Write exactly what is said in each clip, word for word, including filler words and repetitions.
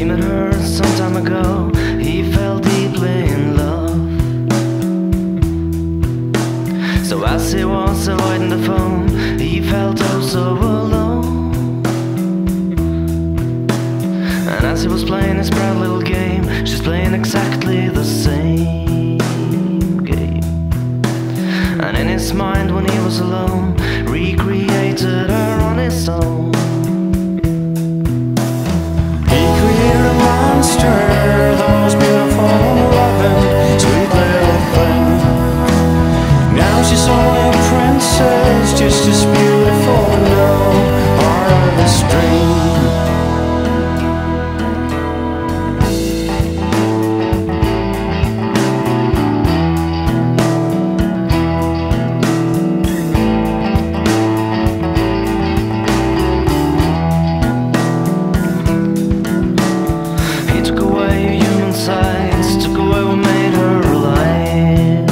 met her some time ago. He fell deeply in love. So as he was avoiding the phone, he felt oh so alone. And as he was playing his proud little game, she's playing exactly the same game. And in his mind when he was alone, recreated her on his own. He created a monster, the most beautiful, loving, sweet little thing. Now she's only a princess, just as beautiful and no part of the string. Took away what made her alive.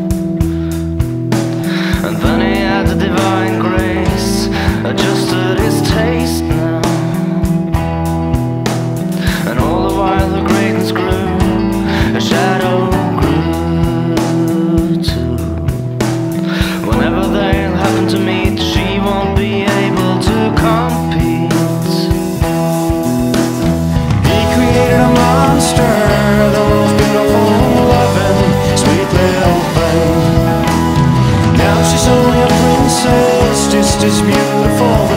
And then he had the divine grace, adjusted his taste now. And all the while her greatness grew, her shadow grew too. Whenever they'll happen to meet, she won't be able to compete. He created a monster, the most beautiful, loving, sweet little thing. Now she's only a princess, just as beautiful